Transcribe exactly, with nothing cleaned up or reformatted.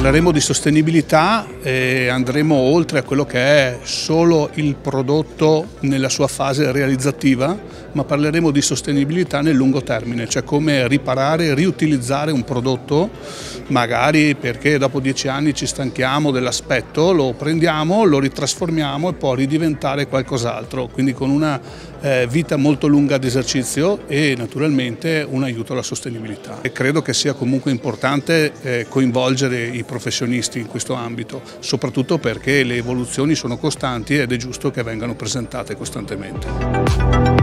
Parleremo di sostenibilità e andremo oltre a quello che è solo il prodotto nella sua fase realizzativa, ma parleremo di sostenibilità nel lungo termine, cioè come riparare e riutilizzare un prodotto, magari perché dopo dieci anni ci stanchiamo dell'aspetto, lo prendiamo, lo ritrasformiamo e può ridiventare qualcos'altro, quindi con una eh, vita molto lunga di esercizio e naturalmente un aiuto alla sostenibilità. E credo che sia comunque importante eh, coinvolgere i professionisti in questo ambito, soprattutto perché le evoluzioni sono costanti ed è giusto che vengano presentate costantemente.